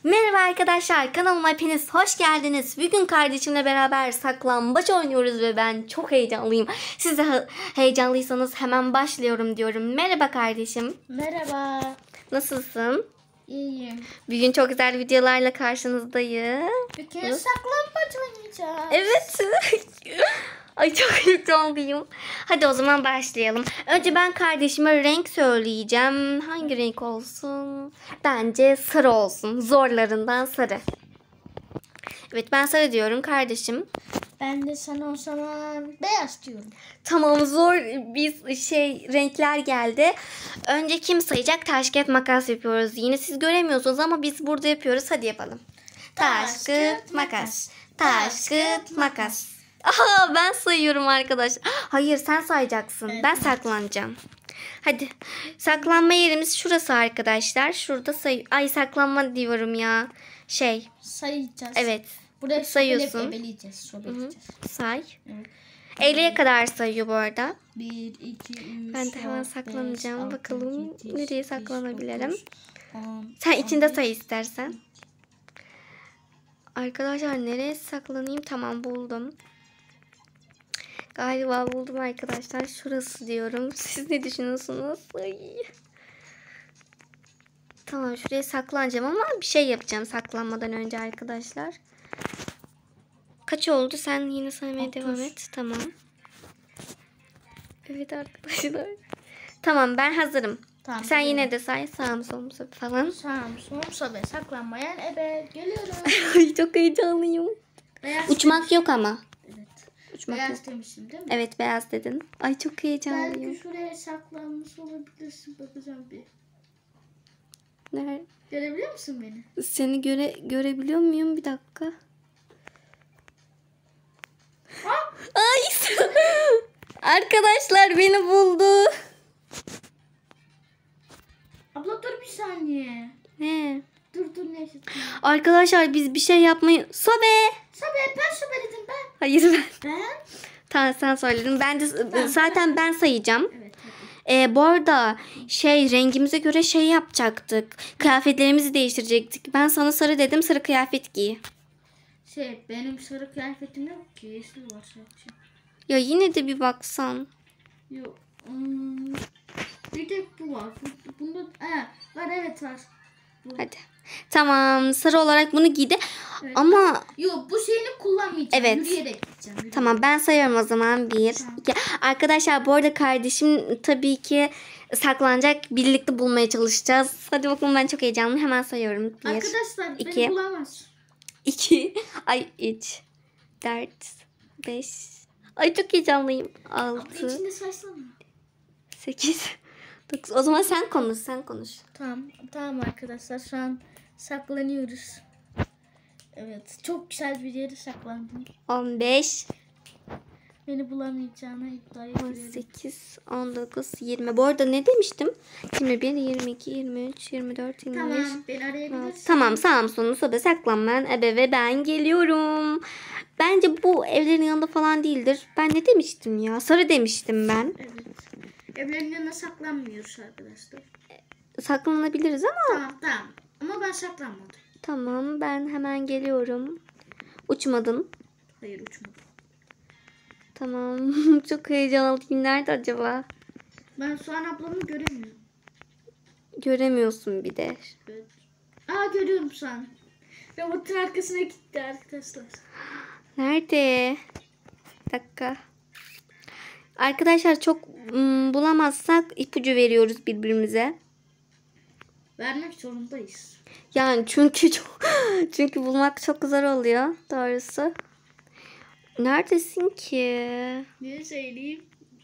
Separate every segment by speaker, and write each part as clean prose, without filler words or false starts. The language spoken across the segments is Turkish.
Speaker 1: Merhaba arkadaşlar, kanalıma hepiniz hoş geldiniz. Bugün kardeşimle beraber saklambaç oynuyoruz ve ben çok heyecanlıyım. Siz de heyecanlıysanız hemen başlıyorum diyorum. Merhaba kardeşim.
Speaker 2: Merhaba.
Speaker 1: Nasılsın?
Speaker 2: İyiyim.
Speaker 1: Bugün çok güzel videolarla karşınızdayım.
Speaker 2: Bugün saklambaç oynayacağız.
Speaker 1: Evet. Ay çok heyecanlıyım. Hadi o zaman başlayalım. Önce ben kardeşime renk söyleyeceğim. Hangi renk olsun? Bence sarı olsun. Zorlarından sarı. Evet ben sarı diyorum kardeşim.
Speaker 2: Ben de sana o zaman beyaz diyorum.
Speaker 1: Tamam zor renkler geldi. Önce kim sayacak? Taş kağıt makas yapıyoruz. Yine siz göremiyorsunuz ama biz burada yapıyoruz. Hadi yapalım. Taş kağıt makas. Taş kağıt makas. Aha ben sayıyorum arkadaşlar. Hayır sen sayacaksın.
Speaker 2: Evet.
Speaker 1: Ben saklanacağım. Hadi. Saklanma yerimiz şurası arkadaşlar. Şurada saklanma diyorum ya.
Speaker 2: Sayacağız.
Speaker 1: Evet.
Speaker 2: Buraya
Speaker 1: sayıyorsun.
Speaker 2: Ebeleyeceğiz.
Speaker 1: Say.
Speaker 2: Evet.
Speaker 1: 50'ye kadar sayıyor bu arada.
Speaker 2: 1, 2, 3,
Speaker 1: Ben de hemen saklanacağım. Bakalım nereye saklanabilirim.
Speaker 2: 10,
Speaker 1: Sen içinde say istersen. Arkadaşlar nereye saklanayım? Tamam buldum. Galiba buldum arkadaşlar. Şurası diyorum. Siz ne düşünüyorsunuz? Ay. Tamam şuraya saklanacağım ama bir şey yapacağım saklanmadan önce arkadaşlar. Kaç oldu? Sen yine saymaya
Speaker 2: 30.
Speaker 1: devam et. Tamam. Evet arkadaşlar. Tamam ben hazırım.
Speaker 2: Tamam,
Speaker 1: Sen
Speaker 2: geliyorum.
Speaker 1: yine de say sağım solum falan.
Speaker 2: Sağım solum sobe saklanmayan ebe. Geliyorum.
Speaker 1: Ay çok heyecanlıyım.
Speaker 2: Beyaz
Speaker 1: Uçmak yok ama.
Speaker 2: Evet.
Speaker 1: Uçmak
Speaker 2: Beyaz
Speaker 1: yok.
Speaker 2: demiştim değil mi?
Speaker 1: Evet beyaz dedin. Ay çok heyecanlıyım.
Speaker 2: Belki şuraya saklanmış olabilirsin. Bakacağım bir.
Speaker 1: Nerede?
Speaker 2: Görebiliyor musun beni?
Speaker 1: Seni görebiliyor muyum? Bir dakika. Ay arkadaşlar beni buldu.
Speaker 2: Abla dur bir saniye.
Speaker 1: Ne?
Speaker 2: Dur neyse.
Speaker 1: Arkadaşlar biz bir şey yapmayı... Sobe!
Speaker 2: Ben söyledim ben.
Speaker 1: Hayır ben.
Speaker 2: Ben?
Speaker 1: Tamam sen söyledin. Ben de
Speaker 2: Tamam.
Speaker 1: zaten ben sayacağım.
Speaker 2: Evet hadi.
Speaker 1: Bu arada rengimize göre yapacaktık. Kıyafetlerimizi değiştirecektik. Ben sana sarı dedim. Sarı kıyafet giy.
Speaker 2: Benim sarı kıyafetim yok ki. Yeşil var sadece.
Speaker 1: Ya yine de bir baksan.
Speaker 2: Yok. Bir tek bu var. Bunda var evet var. Bu.
Speaker 1: Hadi. Tamam sarı olarak bunu giydi.
Speaker 2: Evet.
Speaker 1: Ama
Speaker 2: Yok bu şeyini kullanmayacağım.
Speaker 1: Evet.
Speaker 2: Yürüyerek gideceğim.
Speaker 1: tamam ben sayıyorum o zaman. 1, 2. Arkadaşlar bu arada kardeşim tabii ki saklanacak. Birlikte bulmaya çalışacağız. Hadi bakalım ben çok heyecanlıyım. Hemen sayıyorum. 1,
Speaker 2: Arkadaşlar
Speaker 1: 2,
Speaker 2: beni bulamaz.
Speaker 1: 2, ay 3, 4, 5. Ay çok heyecanlıyım.
Speaker 2: Abla
Speaker 1: 6,
Speaker 2: içinde saysana.
Speaker 1: 8, 9. O zaman sen konuş.
Speaker 2: Tamam arkadaşlar şu an saklanıyoruz. Evet çok güzel bir yere saklandım.
Speaker 1: 15,
Speaker 2: Beni bulamayacağına iddia ediyorum.
Speaker 1: 18, 19, 20. Bu arada ne demiştim? 21, 22, 23, 24, 25.
Speaker 2: Tamam beni arayabilirsin.
Speaker 1: Tamam sağım sonu sobe saklanmayan ebe ve ben geliyorum. Bence bu evlerin yanında falan değildir. Ben ne demiştim ya? Sarı demiştim ben.
Speaker 2: Evet. Evlerin yanına saklanmıyoruz arkadaşlar.
Speaker 1: Saklanabiliriz ama.
Speaker 2: Tamam. Ama ben saklanmadım.
Speaker 1: Tamam ben hemen geliyorum. Uçmadın.
Speaker 2: Hayır uçmadım.
Speaker 1: Tamam. Çok heyecanlıyım. Nerede acaba?
Speaker 2: Ben şu an ablamı göremiyorum.
Speaker 1: Göremiyorsun bir de.
Speaker 2: Evet. Görüyorum şu an. Robotun arkasına gitti arkadaşlar.
Speaker 1: Nerede? Bir dakika. Arkadaşlar çok bulamazsak ipucu veriyoruz birbirimize.
Speaker 2: Vermek zorundayız.
Speaker 1: Yani çünkü bulmak çok zor oluyor doğrusu. Neredesin ki?
Speaker 2: Ne söyleyeyim?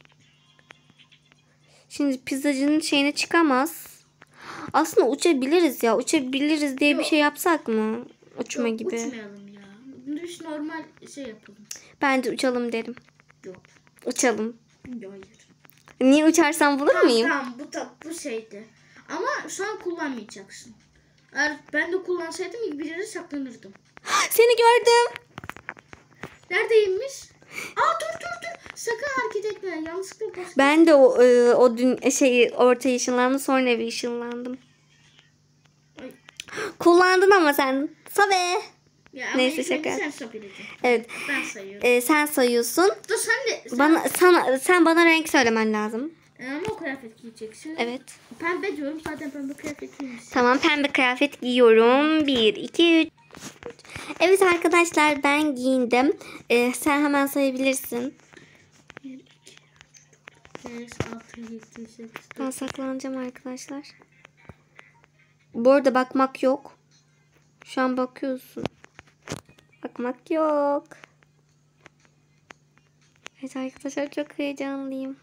Speaker 1: Şimdi pizzacının şeyine çıkamaz. Aslında uçabiliriz ya. Uçabiliriz diye bir şey yapsak mı? Uçma
Speaker 2: Yok,
Speaker 1: gibi.
Speaker 2: uçmayalım ya. Düş normal yapalım.
Speaker 1: Bence uçalım derim.
Speaker 2: Yok.
Speaker 1: Uçalım.
Speaker 2: Hayır.
Speaker 1: Niye uçarsam bulur muyum?
Speaker 2: Tamam bu şeydi. Ama şu an kullanmayacaksın. Eğer ben de kullansaydım ilk bir yere saklanırdım.
Speaker 1: Seni gördüm.
Speaker 2: Neredeymiş? Dur. Sakın hareket etme. Yanlışlıkla bastım.
Speaker 1: Ben de o dün ortaya ışınlandım sonra eve ışınlandım.
Speaker 2: Ay.
Speaker 1: Kullandın ama sen. Sobe.
Speaker 2: Ya ama
Speaker 1: Neyse,
Speaker 2: ilk önce
Speaker 1: şaka.
Speaker 2: sen sohbedeceksin.
Speaker 1: Evet.
Speaker 2: Ben sayıyorum.
Speaker 1: Sen sayıyorsun.
Speaker 2: Dur sen de.
Speaker 1: Sen bana renk söylemen lazım.
Speaker 2: Ama o kıyafet giyeceksin.
Speaker 1: Evet.
Speaker 2: Pembe diyorum. Zaten pembe kıyafet giymişsin.
Speaker 1: Tamam, pembe kıyafet giyiyorum. 1, 2, 3. Evet arkadaşlar, ben giyindim. Sen hemen sayabilirsin.
Speaker 2: 1, 2, 5, 6, 7, 8,
Speaker 1: Ben saklanacağım arkadaşlar. Bu arada bakmak yok. Şu an bakıyorsun. Bakmak yok. Evet arkadaşlar, çok heyecanlıyım.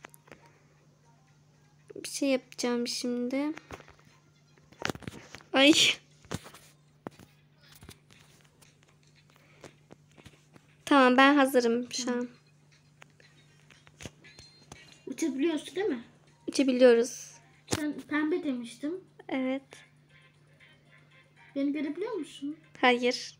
Speaker 1: Bir şey yapacağım şimdi. Ay. Tamam, ben hazırım şu an.
Speaker 2: Uçabiliyorsun değil mi?
Speaker 1: Uçabiliyoruz.
Speaker 2: Sen pembe demiştim.
Speaker 1: Evet.
Speaker 2: Beni görebiliyor musun?
Speaker 1: Hayır.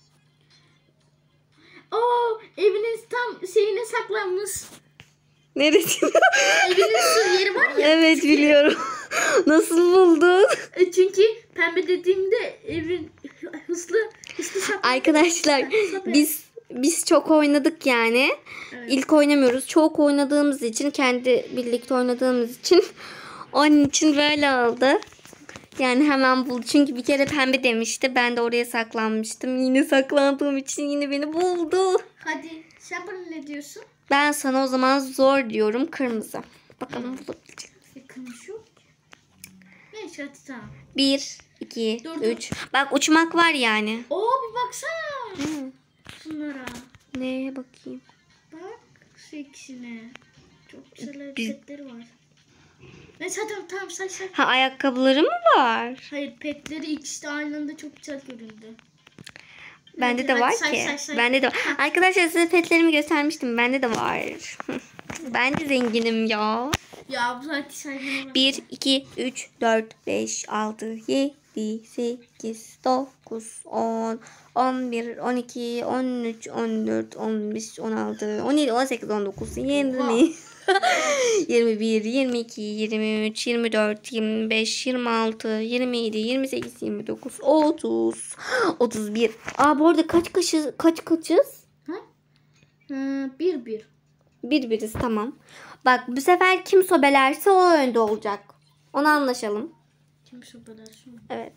Speaker 2: Oo, evinin tam şeyine saklanmış.
Speaker 1: Neresi?
Speaker 2: Evinin su yeri var ya.
Speaker 1: Evet, biliyorum. Nasıl buldun?
Speaker 2: Çünkü pembe dediğimde evin hızlı saklanmış.
Speaker 1: Arkadaşlar, biz çok oynadık yani.
Speaker 2: Evet.
Speaker 1: İlk oynamıyoruz. Çok oynadığımız için, kendi birlikte oynadığımız için onun için böyle oldu. Yani hemen buldu. Çünkü bir kere pembe demişti. Ben de oraya saklanmıştım. Yine saklandığım için yine beni buldu.
Speaker 2: Hadi sen bana ne diyorsun?
Speaker 1: Ben sana o zaman zor diyorum, kırmızı. Bakalım bulabilecek.
Speaker 2: Kırmızı yok ki. Neyse hadi tamam.
Speaker 1: 1, 2,
Speaker 2: Dur.
Speaker 1: 3. Bak, uçmak var yani.
Speaker 2: Oo bir baksana.
Speaker 1: Hı.
Speaker 2: Şunlara.
Speaker 1: Neye bakayım?
Speaker 2: Bak şu ikisine. Çok güzel hareketleri var. Neyse tamam say.
Speaker 1: Ha, ayakkabıları mı var?
Speaker 2: Hayır petleri ikisi de aynı anda çok güzel göründü.
Speaker 1: Bende
Speaker 2: Hadi,
Speaker 1: de var
Speaker 2: say,
Speaker 1: ki.
Speaker 2: say.
Speaker 1: Bende de var. Arkadaşlar, size petlerimi göstermiştim. Bende de var. Ben de zenginim ya.
Speaker 2: Ya bu hadi saymaya bak.
Speaker 1: 1, 2, 3, 4, 5, 6, 7, 8, 9, 10, 11, 12, 13, 14, 15, 16, 17, 18, 19, 20, 21, 22, 23, 24, 25, 26, 27, 28, 29, 30, 31. Bu arada kaçız?
Speaker 2: Ha? 1-1.
Speaker 1: Biriz, tamam. Bak, bu sefer kim sobelerse o önde olacak. Onu anlaşalım.
Speaker 2: Kim sopalasın?
Speaker 1: Evet.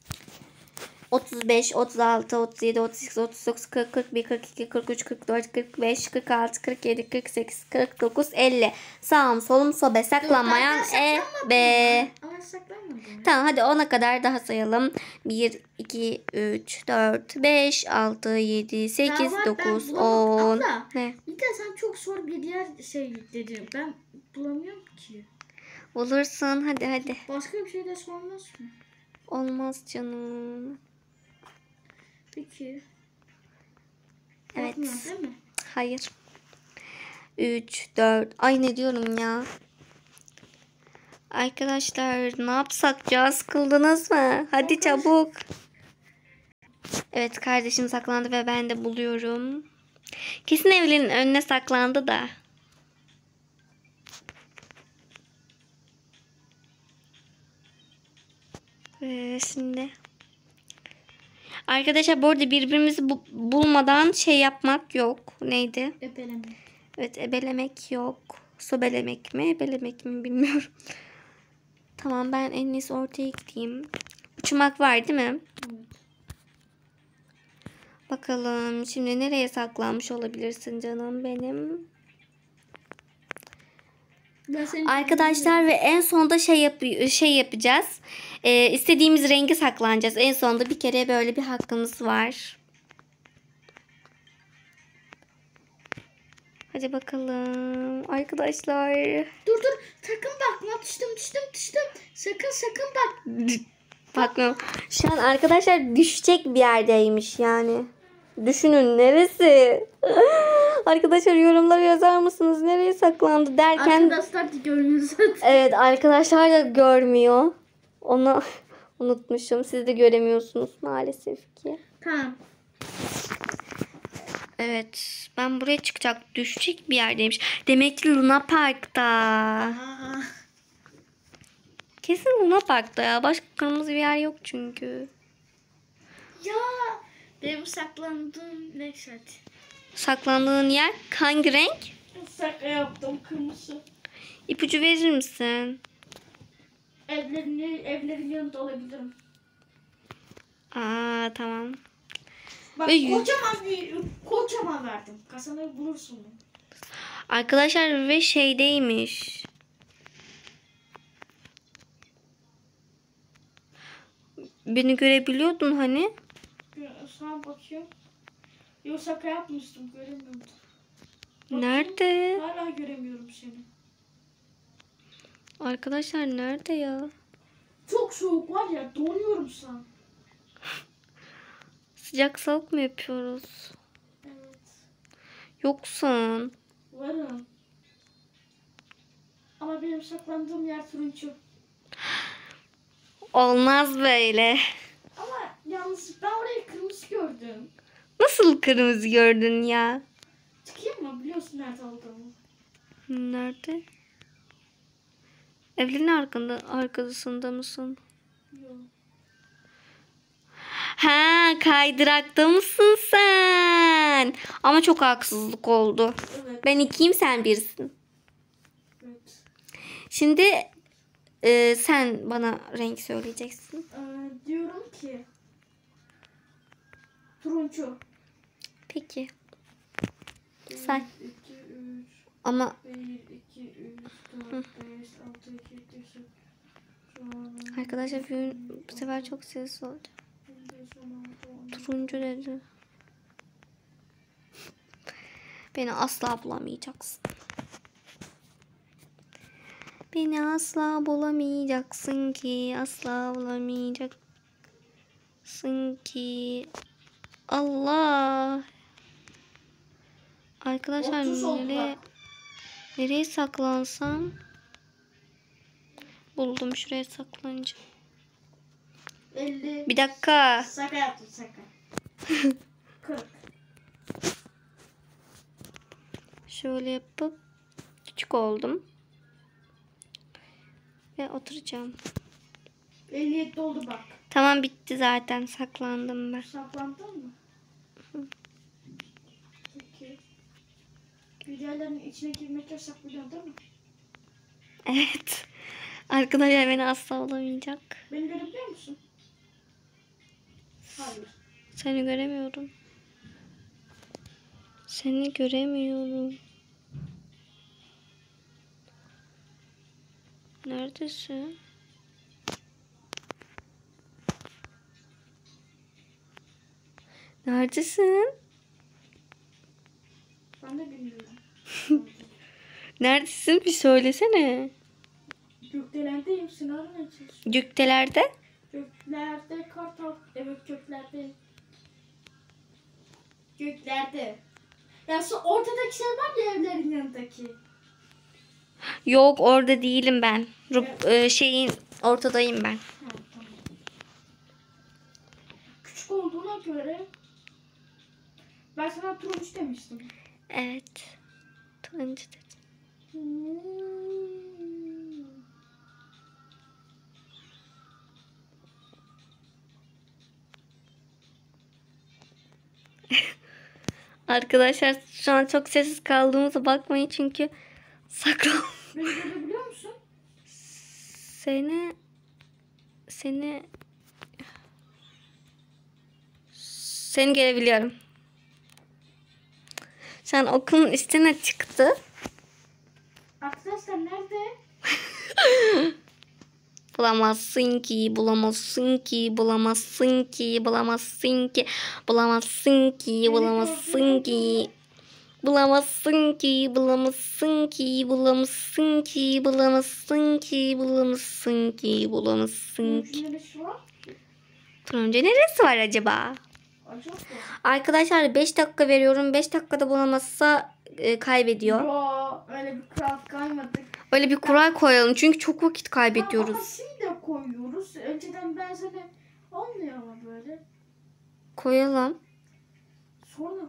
Speaker 1: 35, 36, 37, 38, 39, 40, 41, 42, 43, 44, 45, 46, 47, 48, 49, 50. Sağım solum sobe, saklanmayan ebe.
Speaker 2: Ama saklanmadım.
Speaker 1: Tamam, hadi 10'a kadar daha sayalım. 1, 2, 3, 4, 5, 6, 7, 8, 9, 10.
Speaker 2: Abla,
Speaker 1: Ne?
Speaker 2: bir de sen çok zor bir yer dedin. Ben bulamıyorum ki.
Speaker 1: Bulursun, hadi.
Speaker 2: Başka bir şey de sormaz mı?
Speaker 1: Olmaz canım.
Speaker 2: Peki.
Speaker 1: Evet.
Speaker 2: Bakmıyor değil mi?
Speaker 1: Hayır. 3, 4. Ay, ne diyorum ya? Arkadaşlar, ne yapsak ya? Sıkıldınız mı? Hadi çabuk. Evet, kardeşim saklandı ve ben de buluyorum. Kesin evlerin önüne saklandı da. Şimdi. Arkadaşlar, bu arada birbirimizi bulmadan şey yapmak yok. Neydi?
Speaker 2: Ebeleme.
Speaker 1: Evet, ebelemek yok. Sobelemek mi, ebelemek mi bilmiyorum. Tamam, ben en iyisi ortaya gideyim. Uçmak var değil mi?
Speaker 2: Evet.
Speaker 1: Bakalım şimdi nereye saklanmış olabilirsin canım benim? Arkadaşlar, ve en sonda şey yapacağız. İstediğimiz rengi saklanacağız. En sonda bir kere böyle bir hakkımız var. Hadi bakalım arkadaşlar.
Speaker 2: Dur sakın bakma, düştüm. Sakın bak.
Speaker 1: Bakmıyorum. Şu an arkadaşlar düşecek bir yerdeymiş yani. Düşünün, neresi? Arkadaşlar, yorumlara yazar mısınız? Nereye saklandı derken.
Speaker 2: Arkadaşlar da görmüyor zaten.
Speaker 1: Evet, arkadaşlar da görmüyor. Onu unutmuşum. Siz de göremiyorsunuz maalesef ki.
Speaker 2: Tamam.
Speaker 1: Evet, ben buraya çıkacak, düşecek bir yerdeymiş. Demek ki Luna Park'ta.
Speaker 2: Aa.
Speaker 1: Kesin Luna Park'ta ya. Başka kırmızı bir yer yok çünkü.
Speaker 2: Benim saklandığım ne hadi.
Speaker 1: Saklandığın yer hangi renk?
Speaker 2: Şaka yaptım, kırmızı.
Speaker 1: İpucu verir misin?
Speaker 2: Evlerin yanında olabilirim.
Speaker 1: Aa tamam.
Speaker 2: Bak
Speaker 1: Ve
Speaker 2: kocaman verdim. Kasanı bulursun.
Speaker 1: Arkadaşlar ve şeydeymiş. Beni görebiliyordun hani.
Speaker 2: Sana bakıyorum. Yok şaka yapmıştım, göremiyorum.
Speaker 1: Nerede?
Speaker 2: Hala göremiyorum seni.
Speaker 1: Arkadaşlar nerede ya?
Speaker 2: Çok soğuk var ya, donuyorum sana.
Speaker 1: Sıcak soğuk mu yapıyoruz?
Speaker 2: Evet.
Speaker 1: Yoksun.
Speaker 2: Varım. Ama benim saklandığım yer turuncu.
Speaker 1: Olmaz böyle.
Speaker 2: Ama yalnız ben orayı kırmızı gördüm.
Speaker 1: Nasıl kırmızı gördün ya?
Speaker 2: Çıkayım mı? Biliyorsun nerede olduğumu.
Speaker 1: Nerede? Evlerin arkasında mısın?
Speaker 2: Yok.
Speaker 1: Ha, kaydırakta mısın sen? Ama çok haksızlık oldu.
Speaker 2: Evet.
Speaker 1: Ben ikiyim, sen birsin.
Speaker 2: Evet.
Speaker 1: Şimdi sen bana renk söyleyeceksin.
Speaker 2: Diyorum ki turuncu.
Speaker 1: Peki. Say.
Speaker 2: 1, 2, 3,
Speaker 1: Ama
Speaker 2: 1, 2, 3, 4, 5, 6, 7, 8,
Speaker 1: arkadaşlar bu sefer çok sessiz olacak. Turuncu dedi. Beni asla bulamayacaksın. Beni asla bulamayacaksın ki. Asla bulamayacaksın ki. Allah. Arkadaşlar nereye saklansam? Buldum, şuraya saklanacağım.
Speaker 2: 50.
Speaker 1: Bir dakika.
Speaker 2: Şaka yaptım, şaka. 40.
Speaker 1: Şöyle yapıp küçük oldum. Ve oturacağım.
Speaker 2: 57 oldu bak.
Speaker 1: Tamam, bitti zaten. Saklandım ben.
Speaker 2: Saklandın mı? Peki. Videoların içine girmek yasak, biliyorsun değil mi?
Speaker 1: Evet. Arkadaşlar beni asla bulamayacak.
Speaker 2: Beni görebiliyor musun? Hayır.
Speaker 1: Seni göremiyorum. Seni göremiyorum. Neredesin? Neredesin?
Speaker 2: Ben de bilmiyorum.
Speaker 1: Neredesin? Bir söylesene.
Speaker 2: Gökdelendeyim. Seni aramaya çalışıyorum.
Speaker 1: Gökdelerde?
Speaker 2: Göklerde kartal. Evet, göklerde. Göklerde. Ya şu ortadaki şey var ya, evlerin yanındaki.
Speaker 1: Yok, orada değilim ben. Şeyin ortadayım ben.
Speaker 2: Ha, tamam. Küçük olduğuna göre ben sana turuncu demiştim.
Speaker 1: Evet. Turuncu dedim. Arkadaşlar şu an çok sessiz kaldığımıza bakmayın çünkü saklan.
Speaker 2: Beni görebiliyor musun?
Speaker 1: Seni görebiliyorum. Şu an okulun üstüne çıktı.
Speaker 2: Arkadaşlar nerede?
Speaker 1: Bulamazsın ki, bulamazsın ki, bulamazsın ki, bulamazsın ki, bulamazsın ki, bulamazsın ki. Bulamazsın ki, bulamazsın ki, bulamazsın ki, bulamazsın ki, bulamazsın ki, bulamazsın ki.
Speaker 2: Turuncu neresi var?
Speaker 1: Turuncu neresi var acaba?
Speaker 2: Acaba.
Speaker 1: Arkadaşlar 5 dakika veriyorum. 5 dakikada bulamazsa kaybediyor.
Speaker 2: Yo, öyle bir kural koymadık.
Speaker 1: Öyle bir kural koyalım çünkü çok vakit kaybediyoruz.
Speaker 2: Ama şimdi de koyuyoruz. Önceden ben sana olmuyor ama böyle.
Speaker 1: Koyalım.
Speaker 2: Sonra.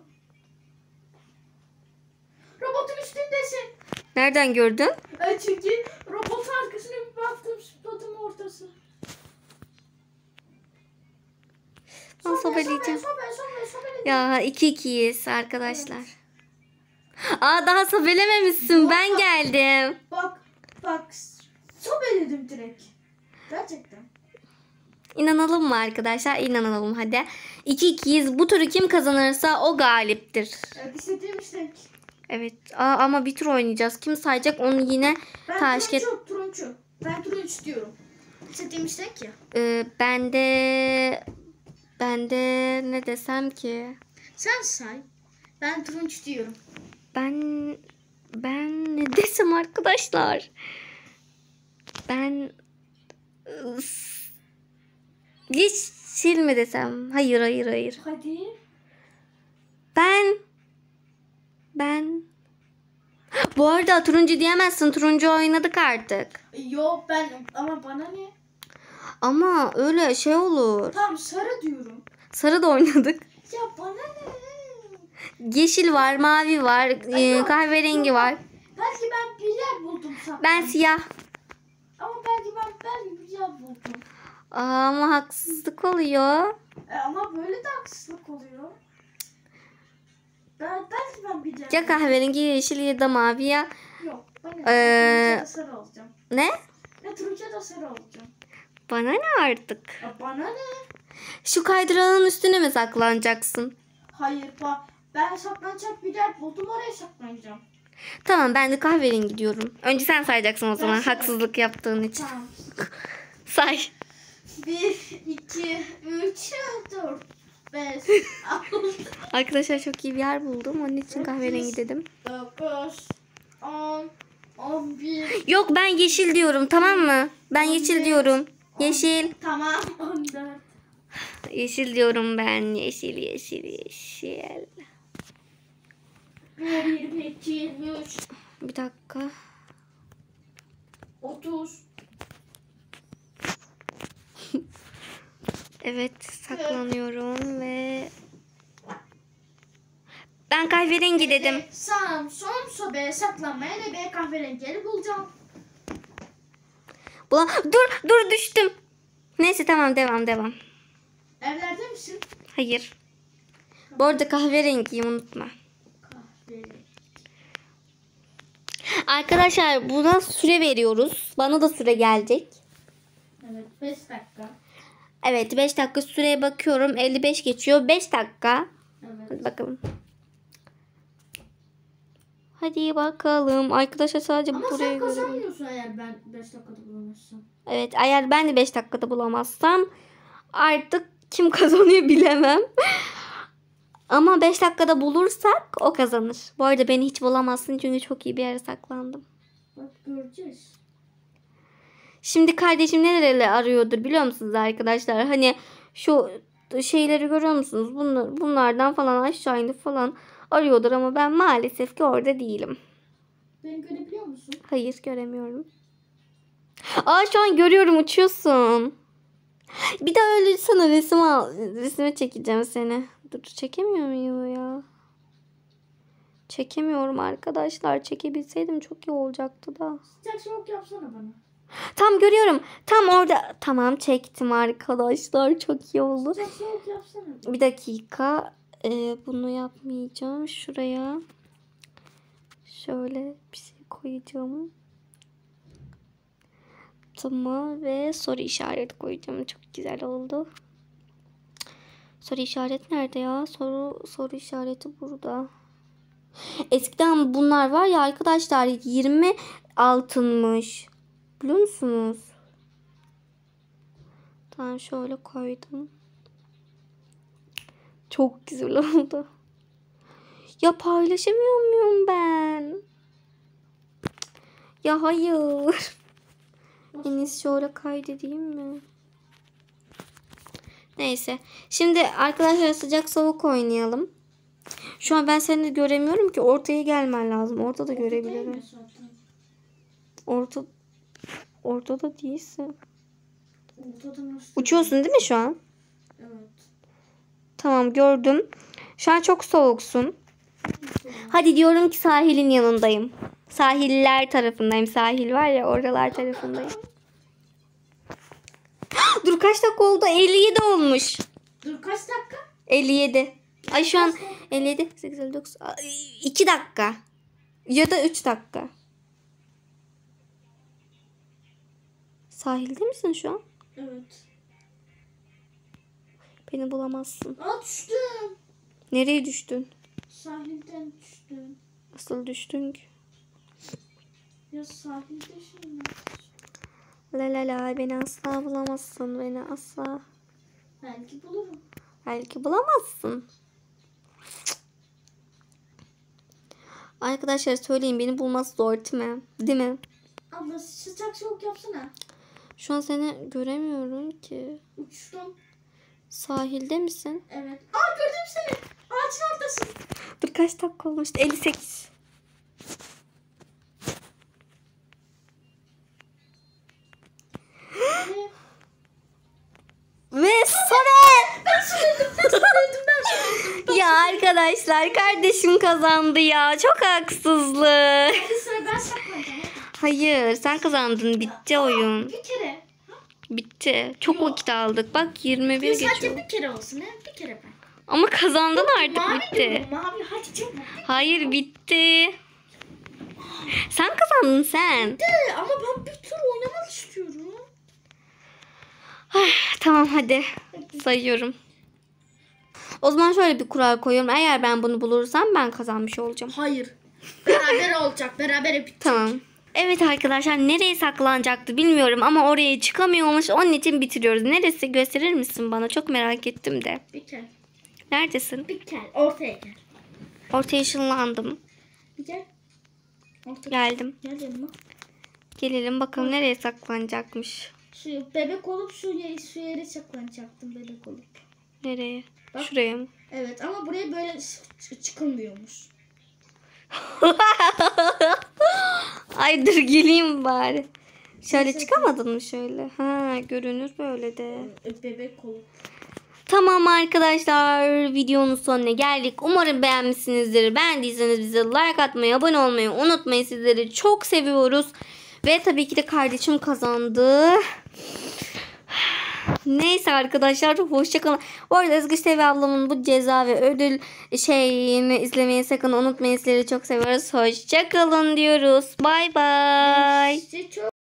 Speaker 2: Robotun üstündesin.
Speaker 1: Nereden gördün?
Speaker 2: Çünkü robotun arkasına bir baktım, spotun ortası.
Speaker 1: Ben sobeleyeceğim. Ya 2-2'yiz arkadaşlar.
Speaker 2: Evet.
Speaker 1: Aa daha sobelememişsin. Ben geldim.
Speaker 2: Bak. Sobeledim direkt. Gerçekten.
Speaker 1: İnanalım mı arkadaşlar? İnanalım hadi. 2-2'yiz. Bu turu kim kazanırsa o galiptir.
Speaker 2: Evet, istediğim istek.
Speaker 1: Evet. Ama bir tur oynayacağız. Kim sayacak onu yine taş ket.
Speaker 2: Turuncu. Ben turuncu diyorum. İstediğim istek ya.
Speaker 1: Ben de ne desem ki?
Speaker 2: Sen say. Ben turuncu diyorum.
Speaker 1: Ben ne desem arkadaşlar? Ben yeşil mi desem? Hayır.
Speaker 2: Hadi.
Speaker 1: Ben bu arada turuncu diyemezsin. Turuncu oynadık artık.
Speaker 2: Yok ama bana ne?
Speaker 1: Ama öyle şey olur.
Speaker 2: Tamam sarı diyorum.
Speaker 1: Sarı da oynadık.
Speaker 2: Ya bana ne?
Speaker 1: Yeşil var, mavi var,
Speaker 2: Yok,
Speaker 1: kahverengi var.
Speaker 2: Belki ben bir yer buldum sana.
Speaker 1: Ben siyah.
Speaker 2: Ama belki bir yer buldum.
Speaker 1: Ama haksızlık oluyor.
Speaker 2: Ama böyle de haksızlık oluyor. Belki ben bir yer
Speaker 1: Ya kahverengi, yeşil ya da mavi ya.
Speaker 2: Yok. Ben turuncu da sarı olacağım.
Speaker 1: Ne?
Speaker 2: Ya turuncu da sarı olacağım.
Speaker 1: Bana ne artık?
Speaker 2: Ya bana ne?
Speaker 1: Şu kaydıranın üstüne mi saklanacaksın?
Speaker 2: Hayır ben saklanacak bir yer buldum, oraya saklanacağım.
Speaker 1: Tamam ben de kahverengi diyorum. Önce sen sayacaksın o zaman
Speaker 2: Ben
Speaker 1: haksızlık yaptığın için.
Speaker 2: Tamam.
Speaker 1: Say.
Speaker 2: 1, 2, 3, 4, 5, 6,
Speaker 1: Arkadaşlar çok iyi bir yer buldum. Onun için kahverengi dedim.
Speaker 2: 9, 10, 11.
Speaker 1: Yok ben yeşil diyorum tamam mı? Ben yeşil diyorum. Yeşil.
Speaker 2: Tamam 14.
Speaker 1: Yeşil diyorum ben. Yeşil.
Speaker 2: 1, 22, 23,
Speaker 1: Bir dakika.
Speaker 2: 30.
Speaker 1: Evet saklanıyorum ve ben kahverengi dedim.
Speaker 2: Sağım son sobe saklanmaya ne be kahverengileri bulacağım.
Speaker 1: Dur düştüm. Neyse tamam devam.
Speaker 2: Evlerde misin?
Speaker 1: Hayır. Bu arada kahverengiyim unutma.
Speaker 2: Kahverengi.
Speaker 1: Arkadaşlar buna süre veriyoruz. Bana da süre gelecek.
Speaker 2: Evet 5 dakika.
Speaker 1: Evet 5 dakika süreye bakıyorum. 55 geçiyor. 5 dakika.
Speaker 2: Evet.
Speaker 1: Hadi bakalım. Hadi bakalım. Arkadaşlar sadece
Speaker 2: Ama
Speaker 1: buraya
Speaker 2: sen
Speaker 1: görüyorum.
Speaker 2: kazanmıyorsun eğer ben 5 dakikada bulamazsam.
Speaker 1: Evet eğer ben de 5 dakikada bulamazsam artık kim kazanıyor bilemem. Ama 5 dakikada bulursak o kazanır. Bu arada beni hiç bulamazsın çünkü çok iyi bir yere saklandım.
Speaker 2: Bak göreceğiz.
Speaker 1: Şimdi kardeşim nereleri arıyordur biliyor musunuz arkadaşlar? Hani şu şeyleri görüyor musunuz? Bunlardan falan aşağı inip falan arıyordur ama ben maalesef ki orada değilim.
Speaker 2: Beni görebiliyor musun?
Speaker 1: Hayır göremiyorum. Şu an görüyorum uçuyorsun. Bir daha öyle sana resme çekeceğim seni. Dur çekemiyor muyum ya? Çekemiyorum arkadaşlar. Çekebilseydim çok iyi olacaktı da.
Speaker 2: Sıcak soğuk yapsana bana.
Speaker 1: Tam görüyorum. Tam orada. Tamam çektim arkadaşlar. Çok iyi oldu.
Speaker 2: Sıcak soğuk yapsana.
Speaker 1: Bir dakika. Bunu yapmayacağım. Şuraya şöyle bir şey koyacağım. Tamam ve soru işareti koyacağım. Çok güzel oldu. Soru işareti nerede ya? Soru işareti burada. Eskiden bunlar var ya arkadaşlar 20 altınmış. Biliyor musunuz? Tamam şöyle koydum. Çok güzel oldu. Ya paylaşamıyor muyum ben? Ya hayır. En iyisi şöyle kaydedeyim mi? Neyse. Şimdi arkadaşlar sıcak soğuk oynayalım. Şu an ben seni göremiyorum ki. Ortaya gelmen lazım. Ortada görebilirim. Ortada değilsin. Uçuyorsun değil mi şu an?
Speaker 2: Evet.
Speaker 1: Tamam gördüm. Şu an çok soğuksun. Hadi diyorum ki sahilin yanındayım. Sahiller tarafındayım. Sahil var ya oralar tarafındayım. Dur kaç dakika oldu? 57 olmuş.
Speaker 2: Dur kaç dakika?
Speaker 1: 57. Ay şu an 57, 89, 2 dakika. Ya da 3 dakika. Sahilde misin şu an?
Speaker 2: Evet.
Speaker 1: Beni bulamazsın.
Speaker 2: Aa düştüm.
Speaker 1: Nereye düştün?
Speaker 2: Sahilden düştüm.
Speaker 1: Nasıl düştün ki?
Speaker 2: Ya sahilde şimdi.
Speaker 1: La la la, beni asla bulamazsın. Beni asla.
Speaker 2: Belki bulurum.
Speaker 1: Belki bulamazsın. Arkadaşlar söyleyin, beni bulması zor değil mi? Değil mi?
Speaker 2: Abla sıcak soğuk yapsana.
Speaker 1: Şu an seni göremiyorum ki.
Speaker 2: Uçtum.
Speaker 1: Sahilde misin?
Speaker 2: Evet. Aa gördüm seni. Ağacın ortasın.
Speaker 1: Dur kaç dakika olmuştu? 58. Ve sonra ya arkadaşlar, kardeşim kazandı ya. Çok haksızlık.
Speaker 2: Hadi sıra ben saklanacağım.
Speaker 1: Hayır, sen kazandın. Bitti oyun.
Speaker 2: Bir kere.
Speaker 1: Bitti. Çok vakit aldık. Bak 21
Speaker 2: Sadece
Speaker 1: geçiyor.
Speaker 2: bir kere olsun. Bir kere ben.
Speaker 1: Ama kazandın artık,
Speaker 2: Mavi
Speaker 1: bitti.
Speaker 2: diyorum. Mavi hadi çabuk.
Speaker 1: Hayır, bitti. Sen kazandın sen.
Speaker 2: Ama ben bir tur oynamak istiyorum.
Speaker 1: Tamam hadi. Sayıyorum. O zaman şöyle bir kural koyuyorum. Eğer ben bunu bulursam ben kazanmış olacağım.
Speaker 2: Hayır. Beraber olacak. Beraber bitecek.
Speaker 1: Tamam. Evet arkadaşlar, nereye saklanacaktı bilmiyorum ama oraya çıkamıyormuş. Onun için bitiriyoruz. Neresi, gösterir misin bana? Çok merak ettim de.
Speaker 2: Bir kere.
Speaker 1: Neredesin?
Speaker 2: Bir kere. Ortaya gel.
Speaker 1: Ortaya ışınlandım.
Speaker 2: Bir gel. Ortaya
Speaker 1: Geldim.
Speaker 2: gel yanıma.
Speaker 1: Gelelim bakalım nereye saklanacakmış.
Speaker 2: Şu bebek olup şu yere saklanacaktım bebek olup.
Speaker 1: Nereye?
Speaker 2: Bak.
Speaker 1: Şuraya mı?
Speaker 2: Evet ama buraya böyle çıkılmıyormuş.
Speaker 1: Ay dur geleyim bari. Şöyle çıkamadın mı şöyle? Ha, görünür böyle de.
Speaker 2: Bebek olup.
Speaker 1: Tamam arkadaşlar, videonun sonuna geldik. Umarım beğenmişsinizdir. Beğendiyseniz bize like atmayı, abone olmayı unutmayın. Sizleri çok seviyoruz. Ve tabii ki de kardeşim kazandı. Neyse arkadaşlar, hoşçakalın. Bu arada Özgür Sevi ablamın bu ceza ve ödül şeyini izlemeyi sakın unutmayın. Sizleri çok seviyoruz. Hoşçakalın diyoruz. Bay bay.
Speaker 2: Size çok